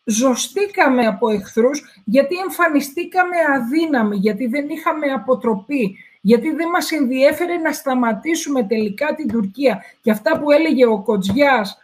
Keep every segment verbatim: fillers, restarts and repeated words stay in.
ζωστήκαμε από εχθρούς, γιατί εμφανιστήκαμε αδύναμοι, γιατί δεν είχαμε αποτροπή, γιατί δεν μας ενδιέφερε να σταματήσουμε τελικά την Τουρκία. Και αυτά που έλεγε ο Κοτζιάς,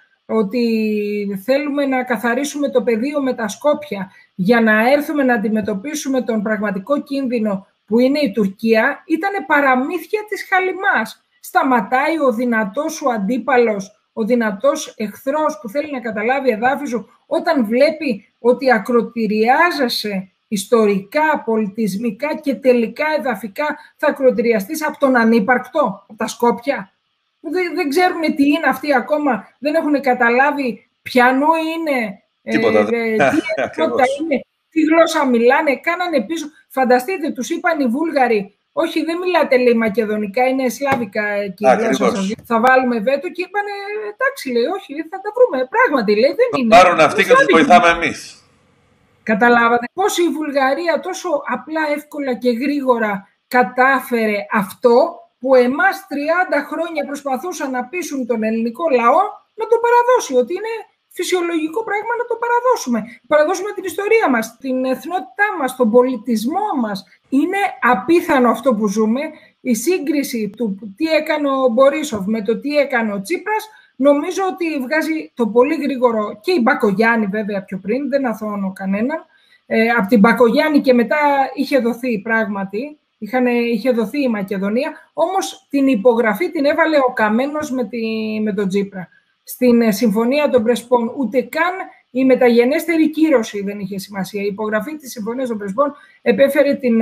ότι θέλουμε να καθαρίσουμε το πεδίο με τα Σκόπια για να έρθουμε να αντιμετωπίσουμε τον πραγματικό κίνδυνο που είναι η Τουρκία, ήταν παραμύθια της χαλιμάς. Σταματάει ο δυνατός σου αντίπαλος, ο δυνατός εχθρός που θέλει να καταλάβει εδάφη σου, όταν βλέπει ότι ακροτηριάζεσαι ιστορικά, πολιτισμικά και τελικά εδαφικά, θα ακροτηριαστείς από τον ανύπαρκτο, από τα Σκόπια. Δεν, δεν ξέρουν τι είναι αυτοί ακόμα, δεν έχουν καταλάβει ποιανού είναι, τίποτα, ε, ε, τι είναι, τι γλώσσα μιλάνε, κάνανε πίσω. Φανταστείτε, τους είπαν οι Βούλγαροι, όχι, δεν μιλάτε, λέει, μακεδονικά, είναι σλάβικα εκεί η γλώσσα σας. Θα βάλουμε βέτο και είπανε, εντάξει, λέει, όχι, θα τα βρούμε. Πράγματι, λέει, δεν θα είναι. Πάρουν αυτοί και τους βοηθάμε εμείς. Καταλάβατε πώς η Βουλγαρία τόσο απλά, εύκολα και γρήγορα κατάφερε αυτό που εμάς τριάντα χρόνια προσπαθούσαν να πείσουν τον ελληνικό λαό να το παραδώσει, ότι είναι φυσιολογικό πράγμα να το παραδώσουμε. Παραδώσουμε την ιστορία μας, την εθνότητά μας, τον πολιτισμό μας. Είναι απίθανο αυτό που ζούμε. Η σύγκριση του τι έκανε ο Μπορίσοφ με το τι έκανε ο Τσίπρας, νομίζω ότι βγάζει το πολύ γρήγορο, και η Μπακογιάννη βέβαια πιο πριν, δεν αθωώνω κανέναν. Ε, από την Μπακογιάννη και μετά είχε δοθεί πράγματι, είχαν, είχε δοθεί η Μακεδονία, όμως την υπογραφή την έβαλε ο Καμένος με, τη, με τον Τσίπρα. Στην Συμφωνία των Πρεσπών ούτε καν η μεταγενέστερη κύρωση δεν είχε σημασία. Η υπογραφή της Συμφωνίας των Πρεσπών επέφερε την,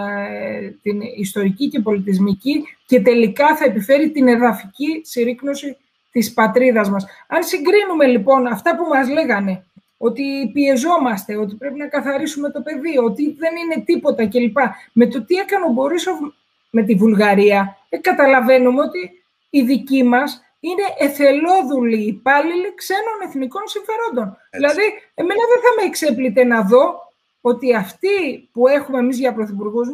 την ιστορική και πολιτισμική και τελικά θα επιφέρει την εδαφική συρρίκνωση της πατρίδας μας. Αν συγκρίνουμε λοιπόν αυτά που μας λέγανε, ότι πιεζόμαστε, ότι πρέπει να καθαρίσουμε το πεδίο, ότι δεν είναι τίποτα κλπ. Με το τι έκανε ο Μπορίσοφ με τη Βουλγαρία, ε, καταλαβαίνουμε ότι οι δικοί μας είναι εθελόδουλοι υπάλληλοι ξένων εθνικών συμφερόντων. Έτσι. Δηλαδή, εμένα δεν θα με εξέπλητε να δω ότι αυτοί που έχουμε εμείς για πρωθυπουργούς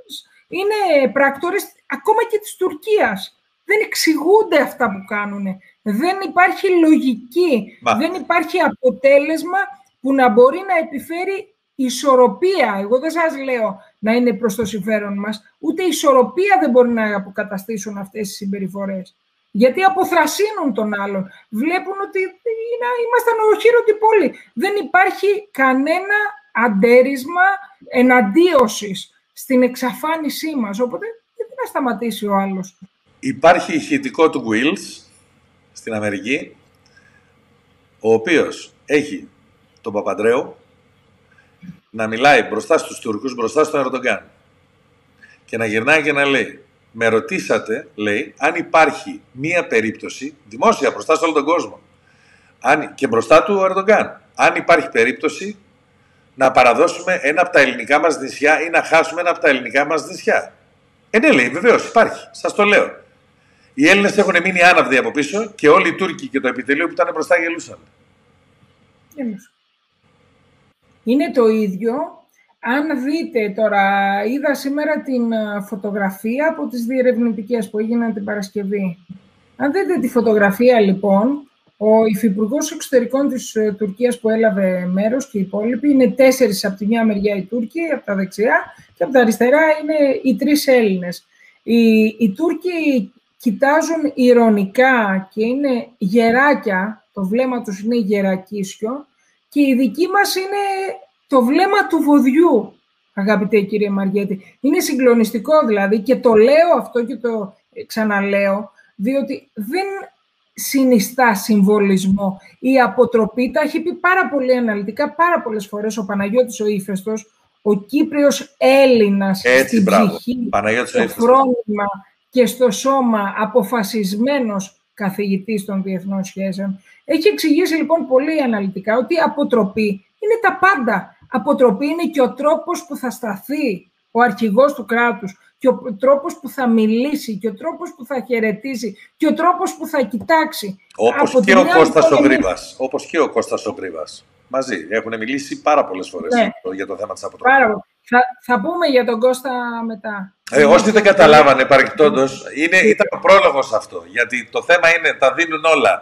είναι πράκτορες ακόμα και της Τουρκίας. Δεν εξηγούνται αυτά που κάνουν. Δεν υπάρχει λογική, Μα. δεν υπάρχει αποτέλεσμα που να μπορεί να επιφέρει ισορροπία. Εγώ δεν σας λέω να είναι προς το συμφέρον μας, ούτε ισορροπία δεν μπορεί να αποκαταστήσουν αυτές τις συμπεριφορές. Γιατί αποθρασύνουν τον άλλον. Βλέπουν ότι είναι, ήμασταν οχύρωτοι πόλη. Δεν υπάρχει κανένα αντέρισμα εναντίωσης στην εξαφάνισή μας. Οπότε γιατί να σταματήσει ο άλλος. Υπάρχει ηχητικό του Wills στην Αμερική, ο οποίος έχει τον Παπαντρέου να μιλάει μπροστά στους Τούρκους, μπροστά στον Ερντογκάν και να γυρνάει και να λέει, με ρωτήσατε, λέει, αν υπάρχει μία περίπτωση, δημόσια μπροστά σε όλο τον κόσμο, αν, και μπροστά του Ερντογκάν, αν υπάρχει περίπτωση να παραδώσουμε ένα από τα ελληνικά μας νησιά ή να χάσουμε ένα από τα ελληνικά μας νησιά. Ε, ναι, λέει, βεβαίως υπάρχει, σας το λέω. Οι Έλληνες έχουν μείνει άναυδοι από πίσω και όλοι οι Τούρκοι και το επιτελείο που ήταν μπροστά γελούσαν. Είναι το ίδιο. Αν δείτε τώρα, είδα σήμερα την φωτογραφία από τις διερευνητικές που έγιναν την Παρασκευή. Αν δείτε τη φωτογραφία λοιπόν, ο υφυπουργός εξωτερικών της Τουρκίας που έλαβε μέρος και οι υπόλοιποι είναι τέσσερις από τη μια μεριά οι Τούρκοι, από τα δεξιά, και από τα αριστερά είναι οι τρεις Έλληνες. Οι, οι Τούρκοι κοιτάζουν ειρωνικά και είναι γεράκια, το βλέμμα τους είναι γερακίσιο, και η δική μας είναι το βλέμμα του βοδιού, αγαπητέ κύριε Μαριέτη. Είναι συγκλονιστικό δηλαδή, και το λέω αυτό και το ξαναλέω, διότι δεν συνιστά συμβολισμό. Η αποτροπή, τα έχει πει πάρα πολύ αναλυτικά, πάρα πολλές φορές ο Παναγιώτης ο Ύφεστος, ο Κύπριος Έλληνας, έτσι, στην μπράβο. ψυχή, Παναγιώτης στο φρόνημα και στο σώμα, αποφασισμένος καθηγητής των διεθνών σχέσεων. Έχει εξηγήσει λοιπόν πολύ αναλυτικά ότι η αποτροπή είναι τα πάντα. Αποτροπή είναι και ο τρόπος που θα σταθεί ο αρχηγός του κράτους, και ο τρόπος που θα μιλήσει, και ο τρόπος που θα χαιρετήσει, και ο τρόπος που θα κοιτάξει. Όπως και ο Κώστας ο Γρήβας. Όπως και ο Κώστας ο Γρήβας. Μαζί. Έχουν μιλήσει πάρα πολλές φορές, ναι, για το θέμα της αποτροπής. Θα, θα πούμε για τον Κώστα μετά. Ε, όσοι δεν καταλάβανε παρεκτόντως, ήταν ο πρόλογος αυτό. Γιατί το θέμα είναι, τα δίνουν όλα.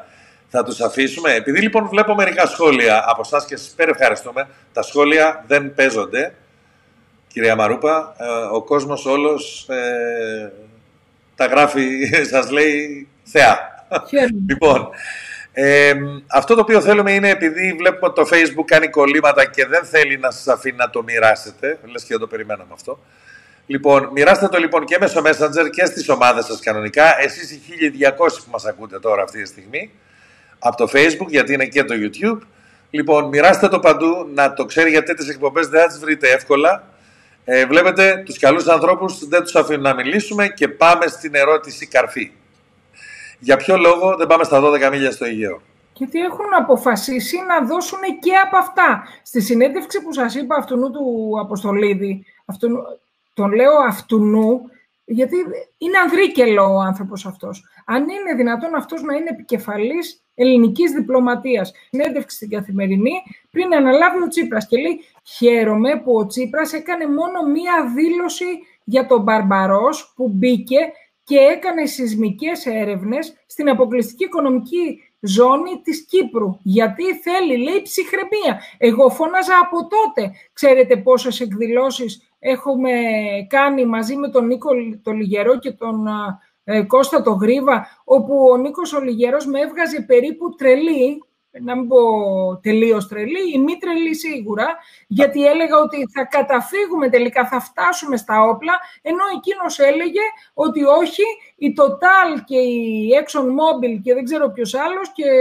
Θα τους αφήσουμε. Επειδή λοιπόν βλέπω μερικά σχόλια από εσάς και σας ευχαριστούμε, τα σχόλια δεν παίζονται, κυρία Μαρούπα. Ε, ο κόσμος όλος ε, τα γράφει, σας λέει θεά. Λοιπόν, ε, αυτό το οποίο θέλουμε είναι, επειδή βλέπουμε ότι το Facebook κάνει κολλήματα και δεν θέλει να σας αφήνει να το μοιράσετε, λες και δεν το περιμέναμε αυτό. Λοιπόν, μοιράστε το λοιπόν και μέσω Messenger και στις ομάδες σας κανονικά. Εσείς οι χίλιοι διακόσιοι που μας ακούτε τώρα αυτή τη στιγμή, από το Facebook, γιατί είναι και το YouTube. Λοιπόν, μοιράστε το παντού, να το ξέρει, γιατί τις εκπομπές δεν θα τις βρείτε εύκολα. Ε, βλέπετε, τους καλούς ανθρώπους δεν τους αφήνουν να μιλήσουμε και πάμε στην ερώτηση καρφή. Για ποιο λόγο δεν πάμε στα δώδεκα μίλια στο Αιγαίο? Γιατί έχουν αποφασίσει να δώσουν και από αυτά. Στη συνέντευξη που σας είπα αυτού του Αποστολίδη, αυτού, τον λέω αυτουνού, γιατί είναι ανδρίκελο ο άνθρωπος αυτός. Αν είναι δυνατόν αυτός να είναι επικεφαλής ελληνικής διπλωματίας. Συνέντευξη στην Καθημερινή πριν αναλάβει ο Τσίπρας και λέει: χαίρομαι που ο Τσίπρας έκανε μόνο μία δήλωση για τον Μπαρμπαρός που μπήκε και έκανε σεισμικές έρευνες στην αποκλειστική οικονομική ζώνη της Κύπρου. Γιατί θέλει, λέει, ψυχραιμία. Εγώ φώναζα από τότε. Ξέρετε πόσες εκδηλώσεις έχουμε κάνει μαζί με τον Νίκο το Λιγερό και τον ε, Κώστα το Γρίβα, όπου ο Νίκος ο Λιγερός με έβγαζε περίπου τρελή, να μην πω τελείως τρελή, ή μη τρελή σίγουρα, γιατί έλεγα ότι θα καταφύγουμε τελικά, θα φτάσουμε στα όπλα, ενώ εκείνος έλεγε ότι όχι, η Total και η ExxonMobil και δεν ξέρω ποιος άλλος και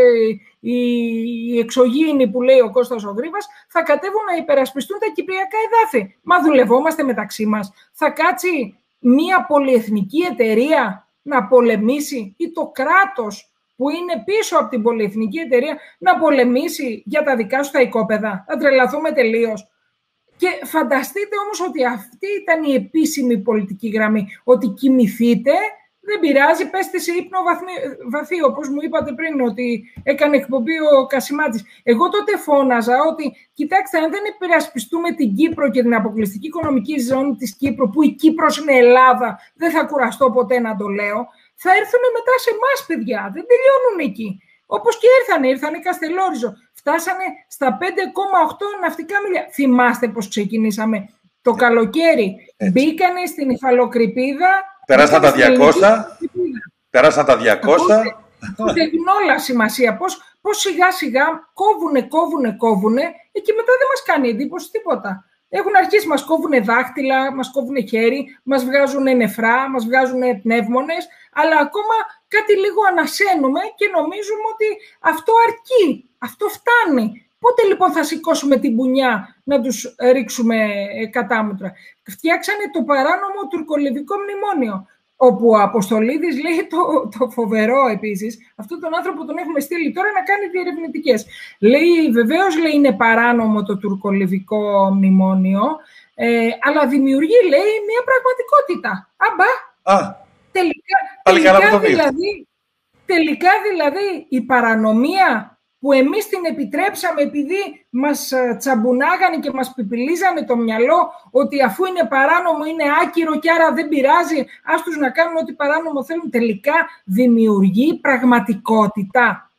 οι εξωγήινοι που λέει ο Κώστας ο Γρίβας θα κατέβουν να υπερασπιστούν τα κυπριακά εδάφη. Μα δουλευόμαστε μεταξύ μας. Θα κάτσει μία πολυεθνική εταιρεία να πολεμήσει ή το κράτος που είναι πίσω από την πολυεθνική εταιρεία να πολεμήσει για τα δικά σου τα οικόπεδα? Θα τρελαθούμε τελείως. Και φανταστείτε όμως ότι αυτή ήταν η επίσημη πολιτική γραμμή. Ότι κοιμηθείτε, δεν πειράζει, πέστε σε ύπνο βαθύ, όπως μου είπατε πριν, ότι έκανε εκπομπή ο Κασιμάτης. Εγώ τότε φώναζα ότι, κοιτάξτε, αν δεν υπερασπιστούμε την Κύπρο και την αποκλειστική οικονομική ζώνη της Κύπρου, που η Κύπρος είναι Ελλάδα, δεν θα κουραστώ ποτέ να το λέω, θα έρθουν μετά σε εμάς, παιδιά. Δεν τελειώνουν εκεί. Όπως και ήρθανε, ήρθανε Καστελόριζο. Φτάσανε στα πέντε κόμμα οκτώ ναυτικά μίλια. Θυμάστε πώς ξεκινήσαμε το καλοκαίρι. Έτσι. Μπήκανε στην υφαλοκρηπίδα. Περάσαν τα διακόσια. Περάσαν τα διακόσια. Πώς έχουν όλα σημασία. Πώς, πώς σιγά σιγά κόβουνε, κόβουνε, κόβουνε. Και μετά δεν μας κάνει εντύπωση τίποτα. Έχουν αρχίσει, μας κόβουνε δάχτυλα, μας κόβουνε χέρι, μας βγάζουνε νεφρά, μας βγάζουνε πνεύμονες, αλλά ακόμα κάτι λίγο ανασένουμε και νομίζουμε ότι αυτό αρκεί, αυτό φτάνει. Πότε λοιπόν θα σηκώσουμε την μπουνιά να τους ρίξουμε κατάμουτρα? Φτιάξανε το παράνομο τουρκολιβικό μνημόνιο, όπου ο Αποστολίδης λέει το, το φοβερό επίσης, αυτόν τον άνθρωπο τον έχουμε στείλει τώρα να κάνει διερευνητικές. Λέει, βεβαίως λέει είναι παράνομο το τουρκολιβικό μνημόνιο, ε, αλλά δημιουργεί, λέει, μια πραγματικότητα. Αμπά, Α, τελικά, τελικά, δηλαδή, τελικά δηλαδή η παρανομία που εμείς την επιτρέψαμε επειδή μας τσαμπουνάγανε και μας πιπιλίζανε το μυαλό ότι αφού είναι παράνομο είναι άκυρο και άρα δεν πειράζει, ας τους να κάνουν ό,τι παράνομο θέλουν, τελικά δημιουργεί πραγματικότητα.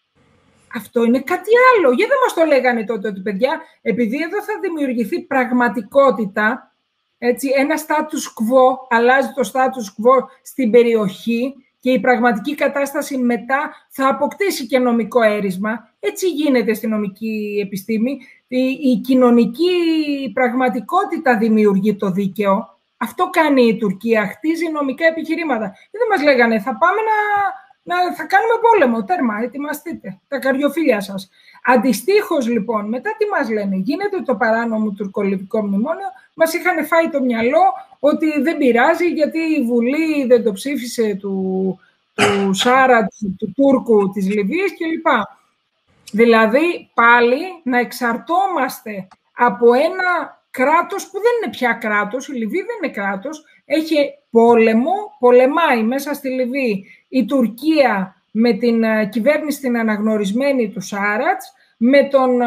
Αυτό είναι κάτι άλλο. Γιατί δεν μας το λέγανε τότε ότι, παιδιά, επειδή εδώ θα δημιουργηθεί πραγματικότητα, έτσι, ένα status quo, αλλάζει το status quo στην περιοχή, και η πραγματική κατάσταση μετά θα αποκτήσει και νομικό έρισμα. Έτσι γίνεται στη νομική επιστήμη. Η, η κοινωνική πραγματικότητα δημιουργεί το δίκαιο. Αυτό κάνει η Τουρκία, χτίζει νομικά επιχειρήματα. Δεν μας λέγανε, θα πάμε να, να θα κάνουμε πόλεμο, τέρμα, ετοιμαστείτε, τα καρδιοφύλια σας. Αντιστοίχως, λοιπόν, μετά τι μας λένε? Γίνεται το παράνομο τουρκολιβικό μνημόνιο, μας είχαν φάει το μυαλό ότι δεν πειράζει γιατί η Βουλή δεν το ψήφισε του, του Σάρα, του, του Τούρκου της Λιβύης κλπ. Δηλαδή, πάλι να εξαρτώμαστε από ένα κράτος που δεν είναι πια κράτος, η Λιβύη δεν είναι κράτος, έχει πόλεμο, πολεμάει μέσα στη Λιβύη η Τουρκία με την κυβέρνηση την αναγνωρισμένη του Σάρατς, με τον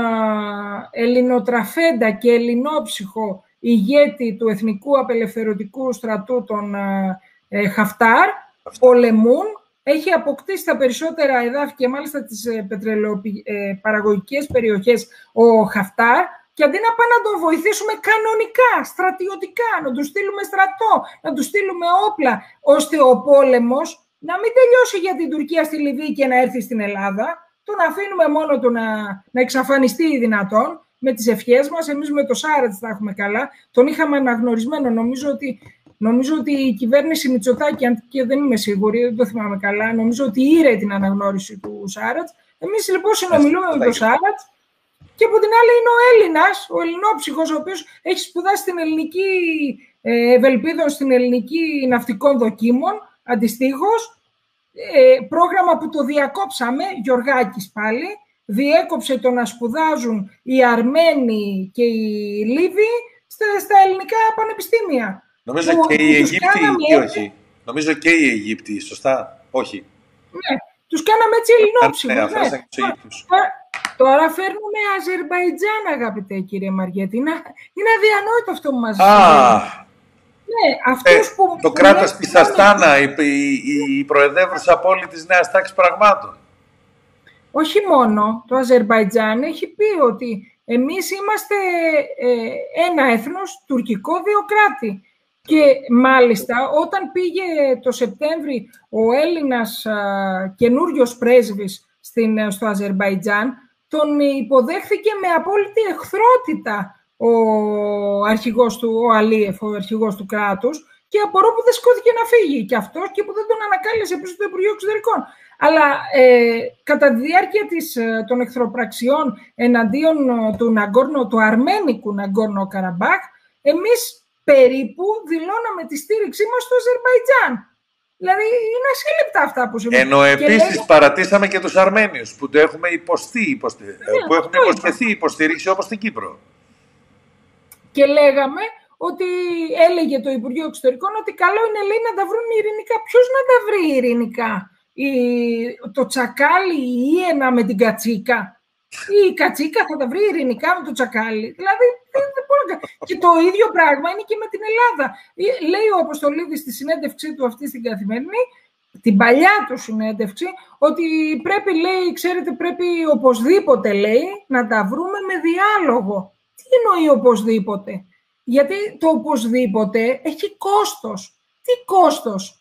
ελληνοτραφέντα και ελληνόψυχο ηγέτη του Εθνικού Απελευθερωτικού Στρατού, τον ε, Χαφτάρ, πολεμούν έχει αποκτήσει τα περισσότερα εδάφη και μάλιστα τις ε, πετρελαιοπαραγωγικές περιοχές ο Χαφτάρ, και αντί να πάμε να τον βοηθήσουμε κανονικά, στρατιωτικά, να του στείλουμε στρατό, να του στείλουμε όπλα, ώστε ο πόλεμος να μην τελειώσει για την Τουρκία στη Λιβύη και να έρθει στην Ελλάδα, τον αφήνουμε μόνο του να, να εξαφανιστεί ή δυνατόν, με τις ευχές μας. Εμείς με το Σάρατς θα έχουμε καλά. Τον είχαμε αναγνωρισμένο. Νομίζω ότι, νομίζω ότι η κυβέρνηση Μητσοτάκη, αν και δεν είμαι σίγουρη, δεν το θυμάμαι καλά, νομίζω ότι ήρε την αναγνώριση του Σάρατς. Εμείς λοιπόν συνομιλούμε με τον Σάρατς. Και από την άλλη είναι ο Έλληνας, ο Ελληνόψυχος, ο οποίος έχει σπουδάσει στην ελληνική ε, Ευελπίδων, στην ελληνική ναυτικών δοκίμων, αντιστοίχως, ε, πρόγραμμα που το διακόψαμε, Γιωργάκης πάλι, διέκοψε το να σπουδάζουν οι Αρμένοι και οι Λίβοι στα, στα ελληνικά πανεπιστήμια. Νομίζω που, και οι Αιγύπτιοι ή έτσι, όχι. Νομίζω και οι Αιγύπτιοι, σωστά, όχι. Ναι, τους κάναμε έτσι ελληνόψυχους. Ναι, ναι. αφράσαν και τους Αιγύπτιους. Τώρα φέρνουμε Αζερμπαϊτζάν, αγαπητέ κύριε Μαριέτη. Είναι, είναι αδιανόητο αυτό που μας λέει. Α, ναι, αυτούς ε, που, το που κράτος της Αστάνα, η, η, η, η προεδρεύουσα πόλη της Νέας Τάξης Πραγμάτων. Όχι μόνο, το Αζερμπαϊτζάν έχει πει ότι εμείς είμαστε ε, ένα έθνος τουρκικό δύο κράτη. Και μάλιστα όταν πήγε το Σεπτέμβρη ο Έλληνας α, καινούριος πρέσβης στην, στο Αζερμπαϊτζάν, τον υποδέχθηκε με απόλυτη εχθρότητα ο αρχηγός του, ο Αλίεφ, ο αρχηγός του κράτους, και απορώ που δεν σηκώθηκε να φύγει και αυτός και που δεν τον ανακάλεσε πίσω στο Υπουργείο Εξωτερικών. Αλλά ε, κατά τη διάρκεια της, των εχθροπραξιών εναντίον του, Ναγκόρνο, του αρμένικου Ναγκόρνο Καραμπάχ, εμείς περίπου δηλώναμε τη στήριξή μας στο Αζερμπαϊτζάν. Δηλαδή είναι ασύλληπτα αυτά που συμβαίνουν. Ενώ επίσης λέει... παρατήσαμε και τους Αρμένιους που το έχουμε υποστεί, υποστε... ναι, που έχουμε υποσχεθεί υποστήριξη όπως στην Κύπρο. Και λέγαμε ότι έλεγε το Υπουργείο Εξωτερικών ότι καλό είναι, λέει, να τα βρουν ειρηνικά. Ποιος να τα βρει ειρηνικά? Η... Το τσακάλι, η Ιένα με την κατσίκα? Ή η κατσίκα θα τα βρει ειρηνικά με το τσακάλι? Δηλαδή, δεν, δεν μπορώ να... Και το ίδιο πράγμα είναι και με την Ελλάδα. Λέει ο Αποστολίδης στη συνέντευξή του αυτή στην Καθημερινή, την παλιά του συνέντευξη, ότι πρέπει, λέει, ξέρετε, πρέπει οπωσδήποτε, λέει, να τα βρούμε με διάλογο. Τι εννοεί οπωσδήποτε? Γιατί το οπωσδήποτε έχει κόστος. Τι κόστος?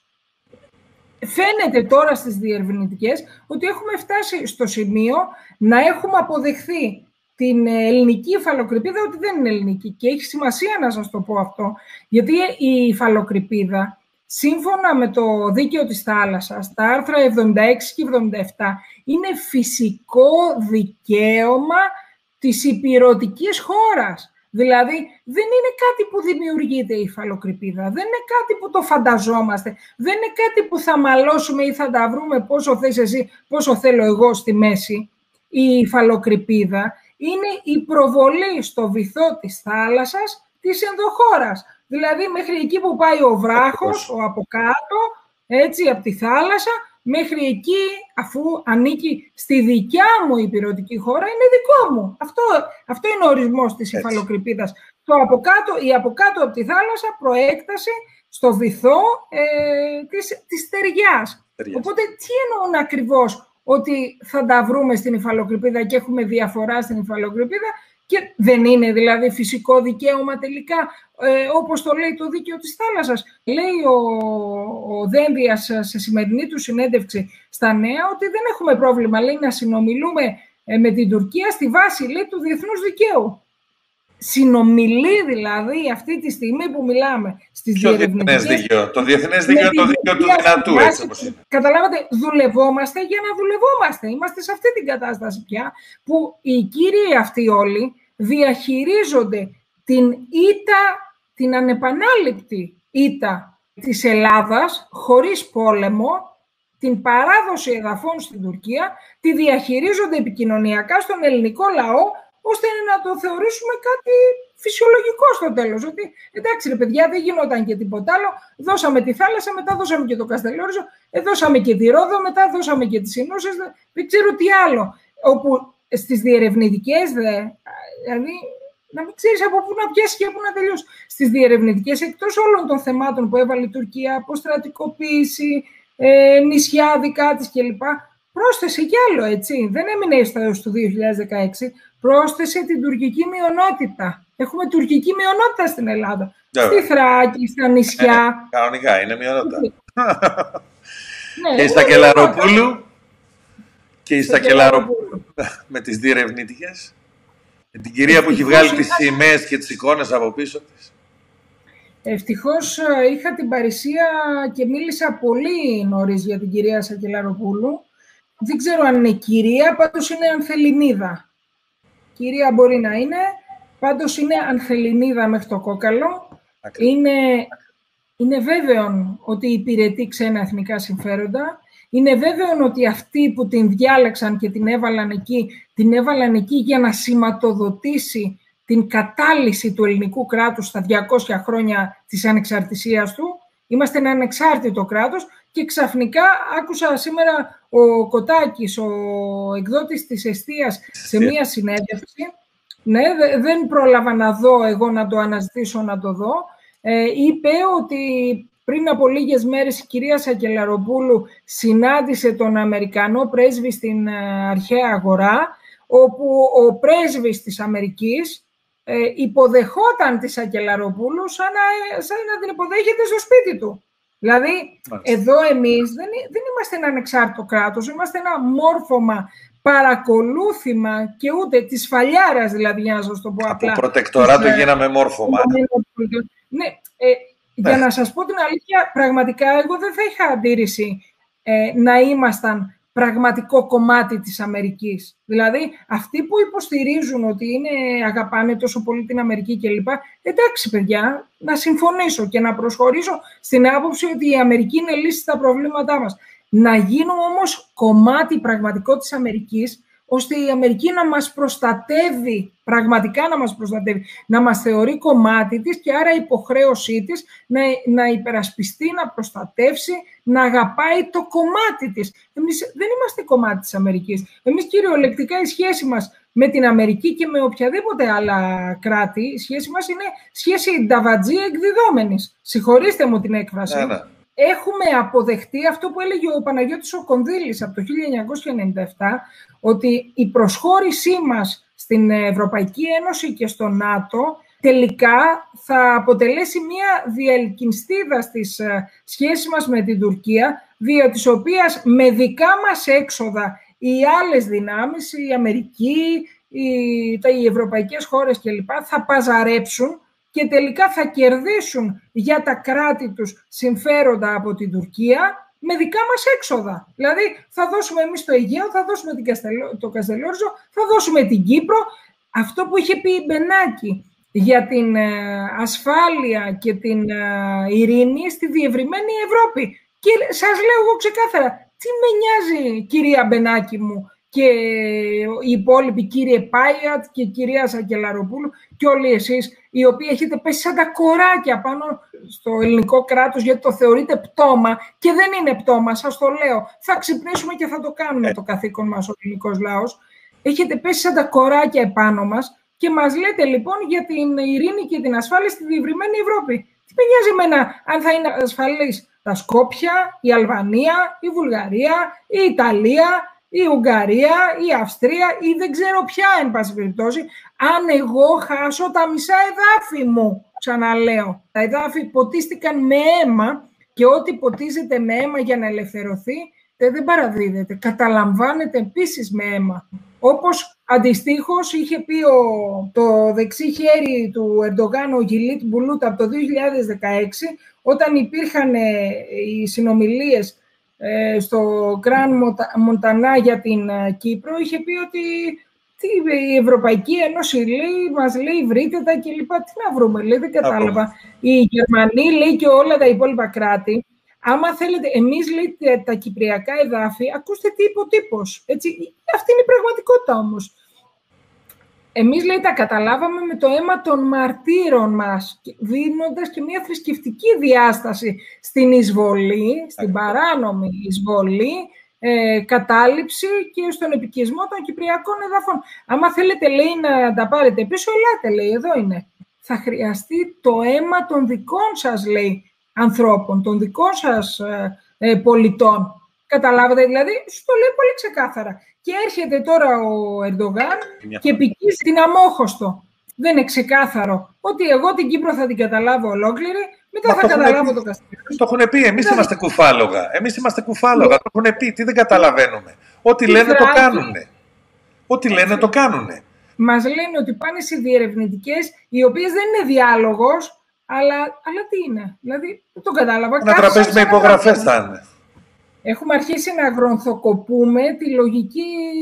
Φαίνεται τώρα στις διερευνητικές ότι έχουμε φτάσει στο σημείο να έχουμε αποδεχθεί την ελληνική υφαλοκρηπίδα ότι δεν είναι ελληνική. Και έχει σημασία να σας το πω αυτό, γιατί η υφαλοκρηπίδα, σύμφωνα με το Δίκαιο της Θάλασσας, τα άρθρα εβδομήντα έξι και εβδομήντα επτά, είναι φυσικό δικαίωμα της υπηρωτικής χώρας. Δηλαδή, δεν είναι κάτι που δημιουργείται η υφαλοκρηπίδα, δεν είναι κάτι που το φανταζόμαστε, δεν είναι κάτι που θα μαλώσουμε ή θα τα βρούμε πόσο θες εσύ, πόσο θέλω εγώ στη μέση. Η υφαλοκρηπίδα είναι η προβολή στο βυθό της θάλασσας της ενδοχώρας. Δηλαδή, μέχρι εκεί που πάει ο βράχος, ο από κάτω, έτσι, από τη θάλασσα, μέχρι εκεί, αφού ανήκει στη δικιά μου υπηρωτική χώρα, είναι δικό μου. Αυτό, αυτό είναι ο ορισμός της υφαλοκρηπίδας. Το από κάτω, η από κάτω από τη θάλασσα προέκταση στο βυθό ε, της, της στεριάς. Οπότε, τι εννοούν ακριβώς? Ότι θα τα βρούμε στην υφαλοκρηπίδα και έχουμε διαφορά στην υφαλοκρηπίδα και δεν είναι δηλαδή φυσικό δικαίωμα τελικά, ε, όπως το λέει το Δίκαιο της Θάλασσας. Λέει ο, ο Δένδιας σε σημερινή του συνέντευξη στα Νέα ότι δεν έχουμε πρόβλημα, λέει, να συνομιλούμε ε, με την Τουρκία στη βάση, λέει, του διεθνούς δικαίου. Συνομιλεί δηλαδή αυτή τη στιγμή που μιλάμε στις διερευνητικές... Διεθνές δίκαιο. Το διεθνές δίκαιο είναι το δίκαιο του δυνατού, έτσι όπως είναι. Καταλάβατε, δουλευόμαστε για να δουλευόμαστε. Είμαστε σε αυτή την κατάσταση πια, που οι κύριοι αυτοί όλοι διαχειρίζονται την ήττα, την ανεπανάληπτη ήττα της Ελλάδας, χωρίς πόλεμο, την παράδοση εδαφών στην Τουρκία, τη διαχειρίζονται επικοινωνιακά στον ελληνικό λαό, ώστε να το θεωρήσουμε κάτι φυσιολογικό στο τέλος. Ότι εντάξει ρε παιδιά, δεν γινόταν και τίποτα άλλο. Δώσαμε τη θάλασσα, μετά δώσαμε και το Καστελόριζο, δώσαμε και τη Ρόδο, μετά δώσαμε και τις Συνούσες, δεν ξέρω τι άλλο. Όπου στις διερευνητικές, δηλαδή, να μην ξέρεις από πού να πιάσει και από πού να τελειώσει. Στις διερευνητικές, εκτός όλων των θεμάτων που έβαλε η Τουρκία, αποστρατικοποίηση, ε, νησιά δικά της κλπ. Πρόσθεσε κι άλλο, έτσι. Δεν έμεινε έως το δύο χιλιάδες δεκαέξι. Πρόσθεσε την τουρκική μειονότητα. Έχουμε τουρκική μειονότητα στην Ελλάδα. Yeah. Στη Θράκη, στα νησιά. Ε, κανονικά, είναι μειονότητα. Ναι, και στα Κελαροπούλου. Και η Στακελαροπούλου. Με τις διερευνήτικες. Με την κυρία που έχει βγάλει τις σημαίες και τις εικόνες από πίσω της. Ευτυχώς είχα την παρησία και μίλησα πολύ νωρίς για την κυρία Σακελαροπούλου. Δεν ξέρω αν είναι κυρία, πάντως είναι Ανθεληνίδα. Κυρία μπορεί να είναι, πάντως είναι Ανθεληνίδα μέχρι το κόκαλο. Είναι, είναι βέβαιο ότι υπηρετεί ξένα εθνικά συμφέροντα. Είναι βέβαιο ότι αυτοί που την διάλεξαν και την έβαλαν εκεί, την έβαλαν εκεί για να σηματοδοτήσει την κατάλυση του ελληνικού κράτους στα διακόσια χρόνια της ανεξαρτησίας του. Είμαστε ένα ανεξάρτητο κράτος και ξαφνικά άκουσα σήμερα ο Κωτάκης, ο εκδότης της Εστίας, σε μία συνέντευξη. Ναι, δεν πρόλαβα να δω, εγώ να το αναζητήσω να το δω. Ε, είπε ότι πριν από λίγες μέρες η κυρία Σακελαροπούλου συνάντησε τον Αμερικανό πρέσβη στην αρχαία αγορά, όπου ο πρέσβης της Αμερικής ε, υποδεχόταν τη Σακελαροπούλου σαν να, σαν να την υποδέχεται στο σπίτι του. Δηλαδή, Μάλιστα. εδώ εμείς δεν, δεν είμαστε ένα ανεξάρτητο κράτος, είμαστε ένα μόρφωμα, παρακολούθημα και ούτε της φαλιάρας, δηλαδή, για να σας το πω από απλά. Από προτεκτοράτο γίναμε μόρφωμα. Ναι, ε, για να σας πω την αλήθεια, πραγματικά εγώ δεν θα είχα αντίρρηση ε, να ήμασταν πραγματικό κομμάτι της Αμερικής. Δηλαδή, αυτοί που υποστηρίζουν ότι είναι, αγαπάνε τόσο πολύ την Αμερική κλπ. Εντάξει, παιδιά, να συμφωνήσω και να προσχωρήσω στην άποψη ότι η Αμερική είναι λύση στα προβλήματά μας. Να γίνουμε όμως κομμάτι πραγματικό της Αμερικής, ώστε η Αμερική να μας προστατεύει, πραγματικά να μας προστατεύει, να μας θεωρεί κομμάτι της και άρα υποχρέωσή της να, να υπερασπιστεί, να προστατεύσει, να αγαπάει το κομμάτι της. Εμείς δεν είμαστε κομμάτι της Αμερικής. Εμείς κυριολεκτικά η σχέση μας με την Αμερική και με οποιαδήποτε άλλα κράτη, η σχέση μας είναι σχέση νταβατζή εκδιδόμενης. Συγχωρήστε μου την έκφραση. Yeah, yeah. Έχουμε αποδεχτεί αυτό που έλεγε ο Παναγιώτης ο Κονδύλης από το χίλια εννιακόσια ενενήντα επτά, ότι η προσχώρησή μας στην Ευρωπαϊκή Ένωση και στο ΝΑΤΟ τελικά θα αποτελέσει μια διελκυνστίδα στις σχέσεις μας με την Τουρκία, δια της οποίας με δικά μας έξοδα οι άλλες δυνάμεις, η Αμερική, οι, τα, οι ευρωπαϊκές χώρες κλπ. Θα παζαρέψουν και τελικά θα κερδίσουν για τα κράτη τους συμφέροντα από την Τουρκία με δικά μας έξοδα. Δηλαδή, θα δώσουμε εμείς το Αιγαίο, θα δώσουμε την Καστελό, το Καστελόριζο, θα δώσουμε την Κύπρο. Αυτό που είχε πει η Μπενάκη για την ε, ασφάλεια και την ε, ειρήνη στη διευρυμένη Ευρώπη. Και σας λέω εγώ ξεκάθαρα, τι με νοιάζει, κυρία Μπενάκη μου, και οι υπόλοιποι, κύριε Πάιατ και κυρία Σακελαροπούλου και όλοι εσείς, οι οποίοι έχετε πέσει σαν τα κοράκια πάνω στο ελληνικό κράτος, γιατί το θεωρείτε πτώμα και δεν είναι πτώμα, σας το λέω. Θα ξυπνήσουμε και θα το κάνουμε το καθήκον μας ο ελληνικός λαός. Έχετε πέσει σαν τα κοράκια επάνω μας και μας λέτε λοιπόν για την ειρήνη και την ασφάλεια στη διευρυμένη Ευρώπη. Τι με νοιάζει εμένα αν θα είναι ασφαλής τα Σκόπια, η Αλβανία, η Βουλγαρία, η Ιταλία, η Ουγγαρία, η Αυστρία ή δεν ξέρω ποια, εν πάση περιπτώσει, αν εγώ χάσω τα μισά εδάφη μου, ξαναλέω. Τα εδάφη ποτίστηκαν με αίμα και ό,τι ποτίζεται με αίμα για να ελευθερωθεί δεν παραδίδεται. Καταλαμβάνεται επίσης με αίμα. Όπως αντιστοίχως είχε πει ο, το δεξί χέρι του Ερντογάν, ο Γιλίτ Μπουλούτ, από το δύο χιλιάδες δεκαέξι, όταν υπήρχαν οι συνομιλίες στο Γκραν Μοντανά για την Κύπρο, είχε πει ότι τι, η Ευρωπαϊκή Ένωση λέει, μας λέει βρείτε τα και λοιπά. Τι να βρούμε, λέει, δεν κατάλαβα. Οι Γερμανοί, λέει, και όλα τα υπόλοιπα κράτη, άμα θέλετε, εμείς, λέει, τα κυπριακά εδάφη, ακούστε τι είπε ο τύπος. Έτσι, αυτή είναι η πραγματικότητα όμως. Εμείς, λέει, τα καταλάβαμε με το αίμα των μαρτύρων μας, δίνοντας και μια θρησκευτική διάσταση στην εισβολή, στην παράνομη εισβολή, ε, κατάληψη και στον επικισμό των κυπριακών εδαφών. Άμα θέλετε, λέει, να τα πάρετε πίσω, ελάτε, λέει, εδώ είναι. Θα χρειαστεί το αίμα των δικών σας, λέει, ανθρώπων, των δικών σας ε, ε, πολιτών. Καταλάβατε, δηλαδή, σου το λέει πολύ ξεκάθαρα. Και έρχεται τώρα ο Ερντογάν και επικίζει την αμόχωστο. Δεν είναι ξεκάθαρο ότι εγώ την Κύπρο θα την καταλάβω ολόκληρη, μετά Μα θα καταλάβω πει. το Καστελόριζο. Το έχουν πει, εμείς είμαστε κουφάλογα. Εμείς είμαστε κουφάλογα, το έχουν πει, τι δεν καταλαβαίνουμε. Ό,τι λένε το κάνουνε. Ό,τι λένε το κάνουνε. Μας λένε ότι πάνε σε διερευνητικές, οι οποίες δεν είναι διάλογος, αλλά, αλλά τι είναι. Δηλαδή, δεν το κατάλαβα. Ένα τραπέζι με υπογραφές θα είναι. Έχουμε αρχίσει να γρονθοκοπούμε τη λογική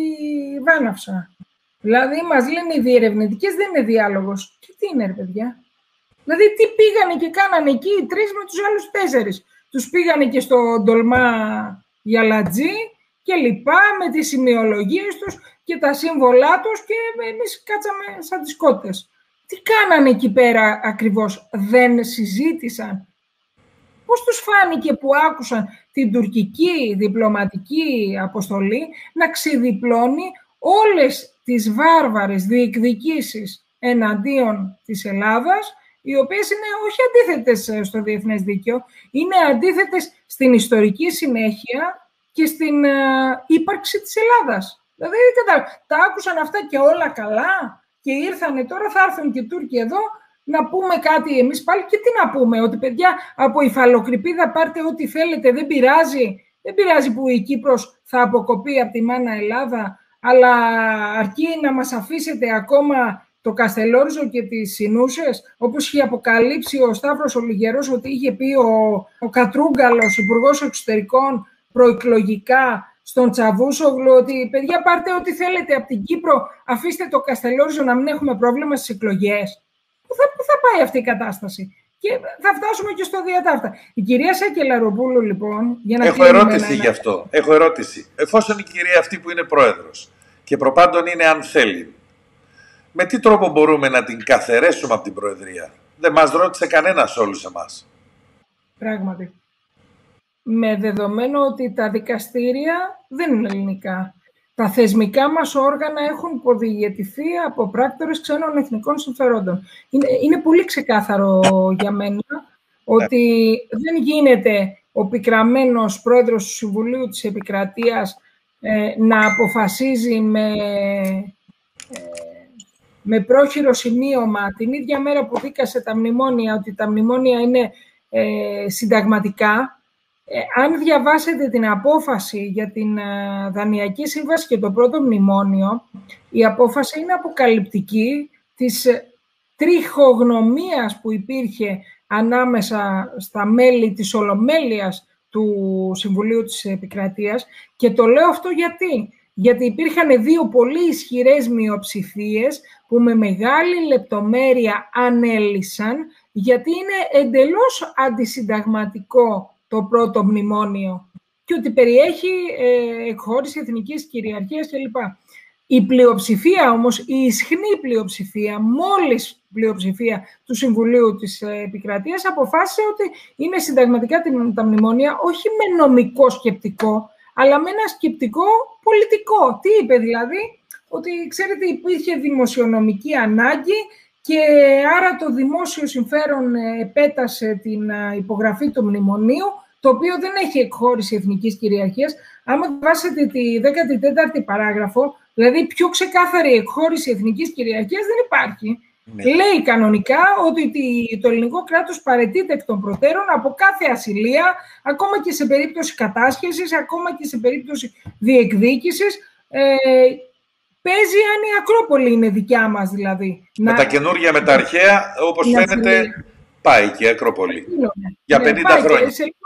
βάναυσα. Δηλαδή, μας λένε οι διερευνητικές δεν είναι διάλογος. Και τι είναι, ρε παιδιά. Δηλαδή, τι πήγανε και κάνανε εκεί οι τρεις με τους άλλους τέσσερις. Τους πήγανε και στο Ντολμά Γιαλατζή και λοιπά, με τις σημειολογίες τους και τα σύμβολά τους και εμείς κάτσαμε σαν τις κότες. Τι κάνανε εκεί πέρα ακριβώς, δεν συζήτησαν. Πώς τους φάνηκε που άκουσαν την τουρκική διπλωματική αποστολή να ξεδιπλώνει όλες τις βάρβαρες διεκδικήσεις εναντίον της Ελλάδας, οι οποίες είναι όχι αντίθετες στο διεθνές δίκαιο, είναι αντίθετες στην ιστορική συνέχεια και στην uh, ύπαρξη της Ελλάδας. Δηλαδή, τα άκουσαν αυτά και όλα καλά και ήρθανε τώρα, θα έρθουν και οι Τούρκοι εδώ, να πούμε κάτι εμείς πάλι και τι να πούμε, ότι παιδιά από υφαλοκρηπίδα πάρτε ό,τι θέλετε, δεν πειράζει, δεν πειράζει που η Κύπρος θα αποκοπεί από τη μάνα Ελλάδα, αλλά αρκεί να μας αφήσετε ακόμα το Καστελόριζο και τις Συνούσες, όπως είχε αποκαλύψει ο Σταύρος ο Λιγερός ότι είχε πει ο, ο Κατρούγκαλος, Υπουργός Εξωτερικών, προεκλογικά στον Τσαβούσογλου, ότι παιδιά πάρτε ό,τι θέλετε από την Κύπρο, αφήστε το Καστελόριζο να μην έχουμε πρόβλημα στις εκλογές. Πού θα, πού θα πάει αυτή η κατάσταση. Και θα φτάσουμε και στο διατάφτα. Η κυρία Σακελαροπούλου, λοιπόν, για να Έχω ερώτηση γι' αυτό. Έχω ερώτηση. Εφόσον η κυρία αυτή που είναι πρόεδρος και προπάντων είναι αν θέλει, με τι τρόπο μπορούμε να την καθαιρέσουμε από την Προεδρία? Δεν μας ρώτησε κανένας όλους εμάς. Πράγματι. Με δεδομένο ότι τα δικαστήρια δεν είναι ελληνικά. Τα θεσμικά μας όργανα έχουν υποδιαιτηθεί από πράκτορες ξένων εθνικών συμφερόντων. Είναι, είναι πολύ ξεκάθαρο για μένα ότι δεν γίνεται ο πικραμένος πρόεδρος του Συμβουλίου της Επικρατείας ε, να αποφασίζει με, ε, με πρόχειρο σημείωμα την ίδια μέρα που δίκασε τα μνημόνια, ότι τα μνημόνια είναι ε, συνταγματικά. Ε, αν διαβάσετε την απόφαση για την uh, Δανειακή Σύμβαση και το πρώτο μνημόνιο, η απόφαση είναι αποκαλυπτική της τριχογνωμίας που υπήρχε ανάμεσα στα μέλη της Ολομέλειας του Συμβουλίου της Επικρατείας. Και το λέω αυτό γιατί. Γιατί υπήρχαν δύο πολύ ισχυρές μειοψηφίες που με μεγάλη λεπτομέρεια ανέλυσαν, γιατί είναι εντελώς αντισυνταγματικό το πρώτο μνημόνιο και ότι περιέχει ε, εκχώρηση εθνικής κυριαρχίας κλπ. Η πλειοψηφία όμως, η ισχνή πλειοψηφία, μόλις πλειοψηφία του Συμβουλίου της Επικρατείας αποφάσισε ότι είναι συνταγματικά τα μνημόνια, όχι με νομικό σκεπτικό, αλλά με ένα σκεπτικό πολιτικό. Τι είπε δηλαδή? Ότι ξέρετε υπήρχε δημοσιονομική ανάγκη και άρα το δημόσιο συμφέρον επέτασε την υπογραφή του μνημονίου, το οποίο δεν έχει εκχώρηση εθνικής κυριαρχίας. Άμα βάσετε τη δέκατη τέταρτη παράγραφο, δηλαδή πιο ξεκάθαρη εκχώρηση εθνικής κυριαρχίας δεν υπάρχει. Ναι. Λέει κανονικά ότι το ελληνικό κράτος παραιτείται εκ των προτέρων από κάθε ασυλία, ακόμα και σε περίπτωση κατάσχεσης, ακόμα και σε περίπτωση διεκδίκησης. Ε, Παίζει αν η Ακρόπολη είναι δικιά μας, δηλαδή. Με να... τα καινούργια, με τα αρχαία, όπως να φαίνεται, σε... πάει και η Ακρόπολη. Ναι, για πενήντα ναι, χρόνια. Σε...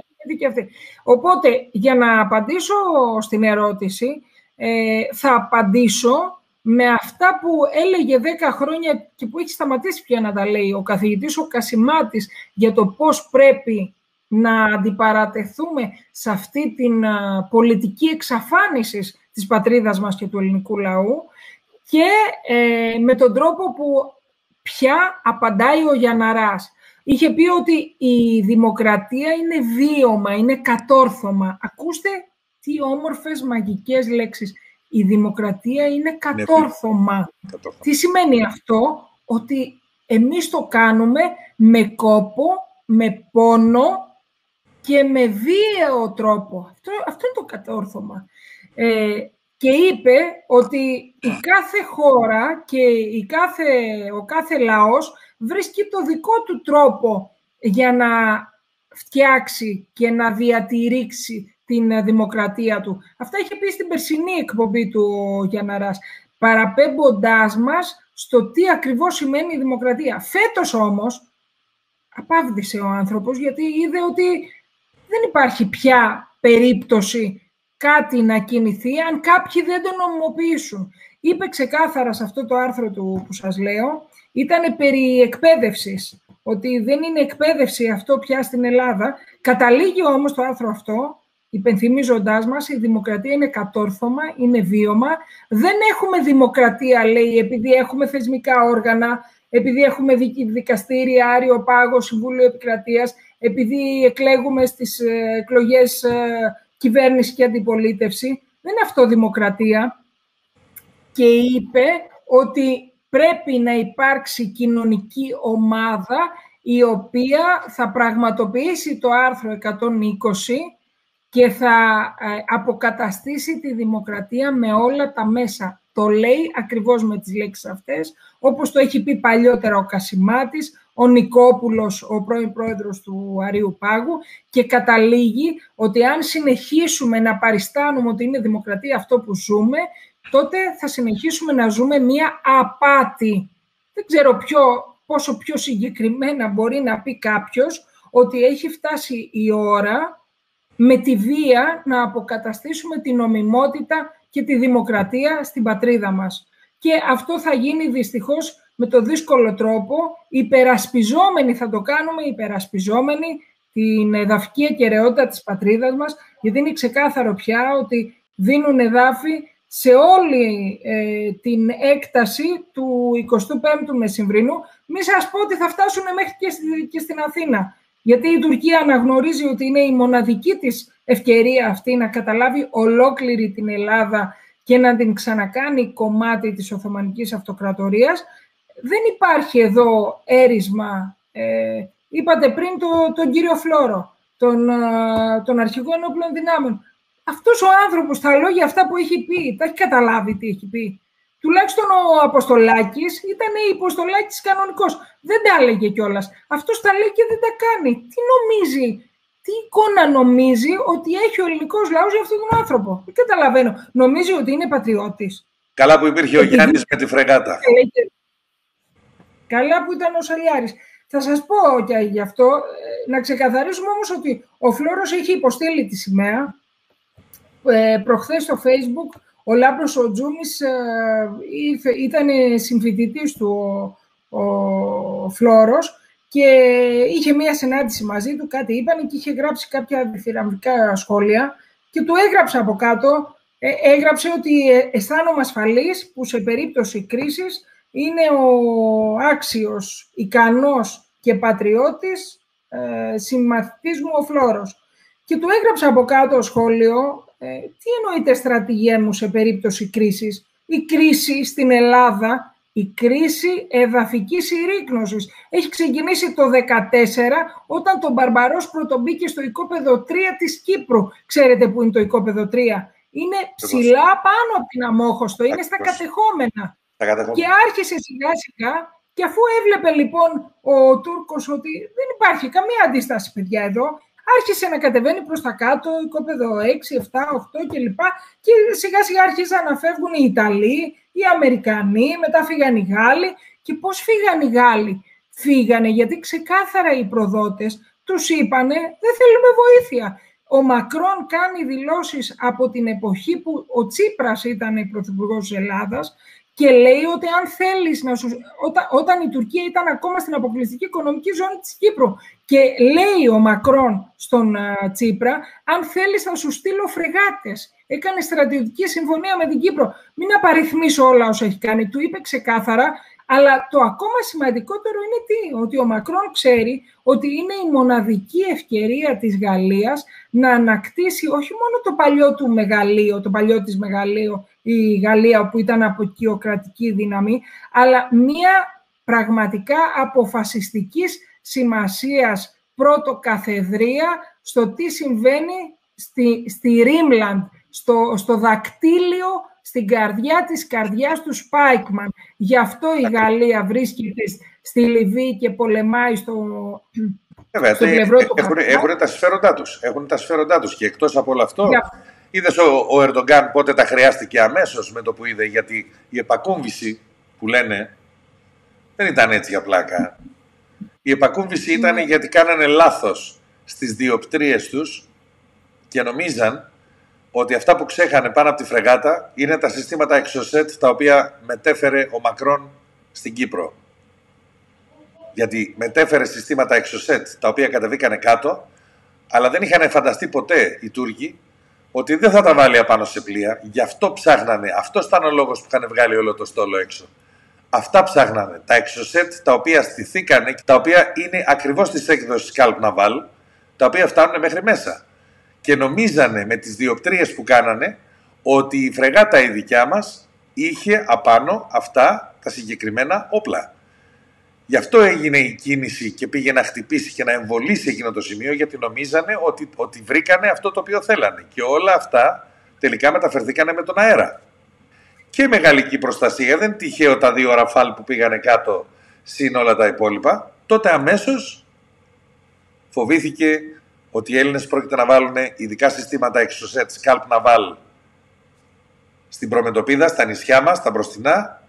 Οπότε, για να απαντήσω στην ερώτηση, ε, θα απαντήσω με αυτά που έλεγε δέκα χρόνια και που έχει σταματήσει πια να τα λέει ο καθηγητής ο Κασιμάτης για το πώς πρέπει να αντιπαρατεθούμε σε αυτή την α, πολιτική εξαφάνιση της πατρίδας μας και του ελληνικού λαού και ε, με τον τρόπο που πια απαντάει ο Γιανναράς. Είχε πει ότι η δημοκρατία είναι βίωμα, είναι κατόρθωμα. Ακούστε τι όμορφες μαγικές λέξεις. Η δημοκρατία είναι κατόρθωμα. Ναι. Τι σημαίνει αυτό? Ότι εμείς το κάνουμε με κόπο, με πόνο και με βίαιο τρόπο. Αυτό, αυτό είναι το κατόρθωμα. Ε, και είπε ότι η κάθε χώρα και η κάθε, ο κάθε λαός βρίσκει το δικό του τρόπο για να φτιάξει και να διατηρήσει την δημοκρατία του. Αυτά είχε πει στην περσινή εκπομπή του ο Γιανναράς, παραπέμποντάς μας στο τι ακριβώς σημαίνει η δημοκρατία. Φέτος όμως απάβδησε ο άνθρωπος, γιατί είδε ότι δεν υπάρχει πια περίπτωση κάτι να κινηθεί αν κάποιοι δεν το νομιμοποιήσουν. Είπε ξεκάθαρα σε αυτό το άρθρο του που σας λέω, ήταν περί εκπαίδευσης, ότι δεν είναι εκπαίδευση αυτό πια στην Ελλάδα. Καταλήγει όμως το άρθρο αυτό, υπενθυμίζοντάς μας, η δημοκρατία είναι κατόρθωμα, είναι βίωμα. Δεν έχουμε δημοκρατία, λέει, επειδή έχουμε θεσμικά όργανα, επειδή έχουμε δικαστήρια, Άριο Πάγο, Συμβούλιο Επικρατείας, επειδή εκλέγουμε στις εκλογές κυβέρνηση και αντιπολίτευση. Δεν είναι αυτό δημοκρατία. Και είπε ότι πρέπει να υπάρξει κοινωνική ομάδα η οποία θα πραγματοποιήσει το άρθρο εκατόν είκοσι και θα αποκαταστήσει τη δημοκρατία με όλα τα μέσα. Το λέει ακριβώς με τις λέξεις αυτές, όπως το έχει πει παλιότερα ο Κασιμάτης, ο Νικόπουλος, ο πρώην πρόεδρος του Αρείου Πάγου, και καταλήγει ότι αν συνεχίσουμε να παριστάνουμε ότι είναι δημοκρατία αυτό που ζούμε, τότε θα συνεχίσουμε να ζούμε μία απάτη. Δεν ξέρω ποιο, πόσο πιο συγκεκριμένα μπορεί να πει κάποιος ότι έχει φτάσει η ώρα με τη βία να αποκαταστήσουμε την νομιμότητα και τη δημοκρατία στην πατρίδα μας. Και αυτό θα γίνει δυστυχώς με το δύσκολο τρόπο, υπερασπιζόμενοι θα το κάνουμε, υπερασπιζόμενοι την εδαφική ακεραιότητα της πατρίδας μας, γιατί είναι ξεκάθαρο πια ότι δίνουν εδάφη σε όλη ε, την έκταση του εικοστού πέμπτου Μεσημβρινού. Μη σας πω ότι θα φτάσουν μέχρι και, στη, και στην Αθήνα, γιατί η Τουρκία αναγνωρίζει ότι είναι η μοναδική της ευκαιρία αυτή να καταλάβει ολόκληρη την Ελλάδα και να την ξανακάνει κομμάτι της Οθωμανικής Αυτοκρατορίας. Δεν υπάρχει εδώ έρισμα. Ε, είπατε πριν το, τον κύριο Φλόρο, τον, τον αρχηγό ενόπλων δυνάμεων. Αυτός ο άνθρωπος, τα λόγια αυτά που έχει πει, τα έχει καταλάβει τι έχει πει. Τουλάχιστον ο Αποστολάκης ήταν υποστολάκης κανονικός. Δεν τα έλεγε κιόλας. Αυτός τα λέει και δεν τα κάνει. Τι νομίζει, τι εικόνα νομίζει ότι έχει ο ελληνικός λαός για αυτόν τον άνθρωπο? Δεν καταλαβαίνω. Νομίζει ότι είναι πατριώτης. Καλά που υπήρχε ο Γιάννης με τη φρεγάτα. Καλά που ήταν ο Σαλιάρης. Θα σας πω και γι' αυτό, να ξεκαθαρίσουμε όμως ότι ο Φλόρος έχει υποστείλει τη σημαία. Ε, προχθές στο Facebook, ο Λάμπρος ο Τζούμης ε, ήταν συμφοιτητής του ο, ο Φλόρος και είχε μία συνάντηση μαζί του, κάτι είπαν και είχε γράψει κάποια διθυραμβικά σχόλια και του έγραψε από κάτω, ε, έγραψε ότι αισθάνομαι ασφαλής που σε περίπτωση κρίσης είναι ο άξιος, ικανός και πατριώτης ε, συμμαθητής μου ο Φλόρος. Και του έγραψε από κάτω σχόλιο, ε, τι εννοείται στρατηγέ μου σε περίπτωση κρίσης? Η κρίση στην Ελλάδα, η κρίση εδαφικής συρρίκνωσης, έχει ξεκινήσει το δύο χιλιάδες δεκατέσσερα όταν τον Μπαρμπαρός πρωτομπήκε στο οικόπεδο τρία της Κύπρου. Ξέρετε που είναι το οικόπεδο τρία? Είναι ψηλά πάνω από την Αμόχωστο, είναι στα κατεχόμενα. Και άρχισε σιγά σιγά, και αφού έβλεπε λοιπόν ο Τούρκος ότι δεν υπάρχει καμία αντίσταση, παιδιά, εδώ, άρχισε να κατεβαίνει προς τα κάτω, οικόπεδο έξι, επτά, οκτώ κλπ. Και σιγά σιγά άρχισαν να φεύγουν οι Ιταλοί, οι Αμερικανοί, μετά φύγαν οι Γάλλοι. Και πώς φύγαν οι Γάλλοι? Φύγανε γιατί ξεκάθαρα οι προδότες τους είπανε δεν θέλουμε βοήθεια. Ο Μακρόν κάνει δηλώσεις από την εποχή που ο Τσίπρας ήταν πρωθυπουργός της Ελλάδας και λέει ότι αν θέλεις να σου... Όταν, όταν η Τουρκία ήταν ακόμα στην αποκλειστική οικονομική ζώνη της Κύπρου και λέει ο Μακρόν στον uh, Τσίπρα, αν θέλεις να σου στείλω φρεγάτες. Έκανε στρατιωτική συμφωνία με την Κύπρο. Μην απαριθμίσω όλα όσα έχει κάνει. Του είπε ξεκάθαρα. Αλλά το ακόμα σημαντικότερο είναι τι? Ότι ο Μακρόν ξέρει ότι είναι η μοναδική ευκαιρία της Γαλλίας να ανακτήσει όχι μόνο το παλιό του μεγαλείο, το παλιό της μεγαλείο, η Γαλλία που ήταν αποκιοκρατική δύναμη, αλλά μία πραγματικά αποφασιστικής σημασίας πρωτοκαθεδρία στο τι συμβαίνει στη, στη Ρίμλαντ, στο, στο δακτύλιο, στην καρδιά της καρδιάς του Σπάικμαν. Γι' αυτό η Γαλλία βρίσκεται στη Λιβύη και πολεμάει στο, Βέβαια, στο πλευρό του έχουν, έχουν τα συμφέροντά τους. Έχουν τα συμφέροντά τους. Και εκτός από όλο αυτό, Για... είδες ο, ο Ερντογκάν πότε τα χρειάστηκε αμέσως με το που είδε, γιατί η επακούμβηση που λένε δεν ήταν έτσι για πλάκα. Η επακούμβηση ήταν mm. γιατί κάνανε λάθος στις διοπτρίες τους και νομίζαν ότι αυτά που ξέχανε πάνω από τη φρεγάτα είναι τα συστήματα εξωσέτ τα οποία μετέφερε ο Μακρόν στην Κύπρο. Γιατί μετέφερε συστήματα εξωσέτ τα οποία κατεβήκανε κάτω, αλλά δεν είχαν φανταστεί ποτέ οι Τούρκοι ότι δεν θα τα βάλει απάνω σε πλοία. Γι' αυτό ψάχνανε. Αυτός ήταν ο λόγος που είχαν βγάλει όλο το στόλο έξω. Αυτά ψάχνανε. Τα εξωσέτ τα οποία στηθήκανε, τα οποία είναι ακριβώς της έκδοσης Scalp Naval, τα οποία φτάνουν μέχρι μέσα. Και νομίζανε με τις διοπτρίες που κάνανε ότι η φρεγάτα η δικιά μας είχε απάνω αυτά τα συγκεκριμένα όπλα. Γι' αυτό έγινε η κίνηση και πήγε να χτυπήσει και να εμβολήσει εκείνο το σημείο, γιατί νομίζανε ότι, ότι βρήκανε αυτό το οποίο θέλανε. Και όλα αυτά τελικά μεταφερθήκανε με τον αέρα. Και με γαλλική προστασία, δεν τυχαίο τα δύο ραφάλ που πήγανε κάτω συν όλα τα υπόλοιπα. Τότε αμέσως φοβήθηκε ότι οι Έλληνες πρόκειται να βάλουν ειδικά συστήματα εξωσέτ Scalp Naval στην Προμετωπίδα, στα νησιά μας, στα μπροστινά,